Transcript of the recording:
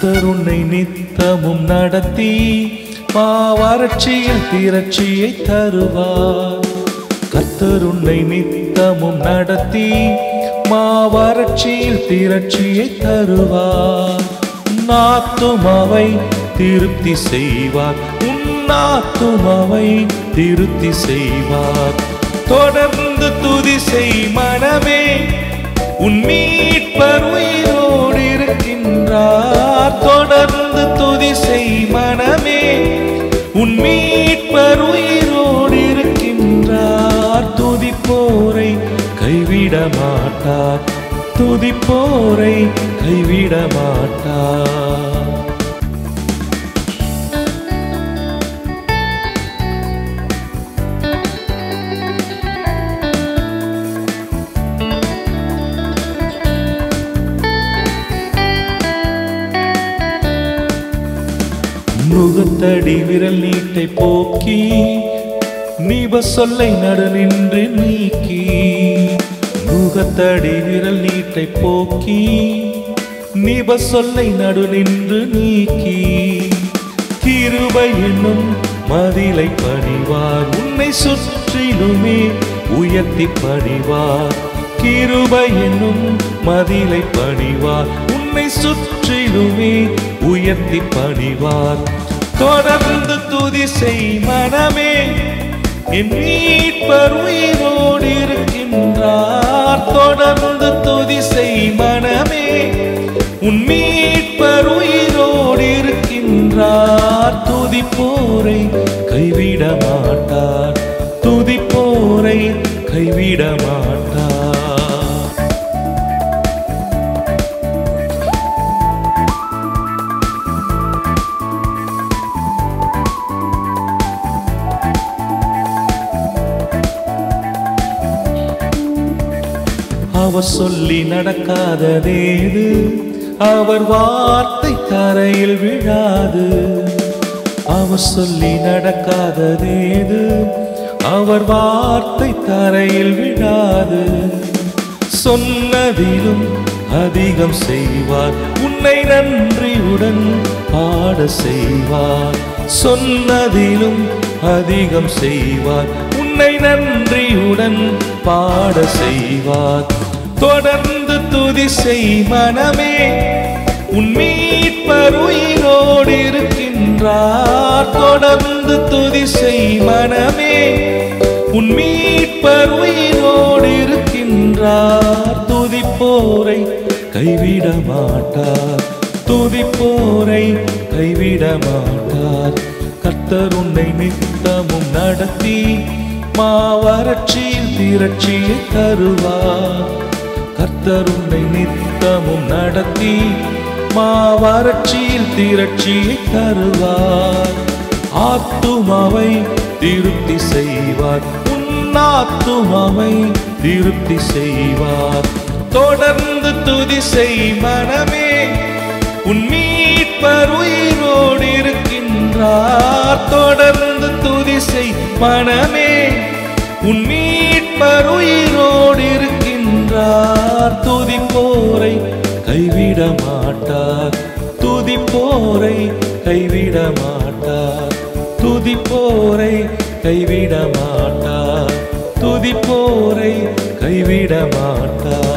கர்த்தர் உன்னை நித்தமும் நடத்தி வறட்சியில் திரட்சியை தருவார். கர்த்தர் உன்னை நித்தமும் நடத்தி வறட்சியில் திரட்சியை தருவார். ஆத்துமாவை திருப்தி செய்வார், உன் ஆத்துமாவை திருப்தி செய்வார். தொடர்ந்து துதி செய் மனமே, உன் மீட்பர் உயிரோடு இருக்கின்றார். தொடர்ந்து துதி செய் மனமே, உன் மீட்பர் உயிரோடு இருக்கின்றார். துதிப்போரை கைவிட மாட்டார், துதிப்போரை கைவிட மாட்டார். முகத்தடி விரல் நீட்டை போக்கி நீப சொல்லை நடு நின்று நீக்கி. முகத்தடி விரல் நீட்டை போக்கி நீப சொல்லை நடு நின்று நீக்கி. கிருபை என்னும் மதிலை பணிவார், உன்னை சுற்றிலுமே உயர்த்தி பணிவார். கிருபை என்னும் மதிலை பணிவார், உன்னை சுற்றிலுமே உயர்த்தி பணிவார். தொடர்ந்து துதி செய் மனமே, என் மீட்பர் உயிரோடு இருக்கின்றார். தொடர்ந்து துதி செய் மனமே, உன் மீட்பர் உயிரோடு இருக்கின்றார். துதிப்போரை கைவிட மாட்டார், துதிப்போரை கைவிட மாட்டார். அவர் சொல்லி நடக்காததேது, அவர் வார்த்தை தரையில் விழாது. அவர் சொல்லி நடக்காததேது, அவர் வார்த்தை தரையில் விழாது. சொன்னதிலும் அதிகம் செய்வார், உன்னை நன்றியுடன் பாட செய்வார். சொன்னதிலும் அதிகம் செய்வார், உன்னை நன்றியுடன் பாட செய்வார். தொடர்ந்து துதி செய் மனமே, உன் மீட்பர் உயிரோடு இருக்கின்றார். தொடர்ந்து துதி செய் மனமே, உன் மீட்பர் உயிரோடு இருக்கின்றார். துதிப்போரை கைவிட மாட்டார், துதிப்போரை கைவிட மாட்டார். கர்த்தர் உன்னை நித்தமும் நடத்தி வறட்சியில் திரட்சியை தருவார். கர்த்தர் உன்னை நித்தமும் நடத்தி வறட்சியில் திரட்சியை தருவார். ஆத்துமாவை திருப்தி செய்வார், உன் ஆத்துமாவை திருப்தி செய்வார். தொடர்ந்து துதி செய் மனமே, உன் மீட்பர் உயிரோடு இருக்கின்றார். தொடர்ந்து துதி செய் மனமே, உன் மீட்பர் உயிரோடு இருக்கின்றார். துதிப்போரை கைவிட மாட்டார், துதிப்போரை கைவிட மாட்டார். துதிப்போரை கைவிட மாட்டார், துதிப்போரை கைவிட மாட்டார்.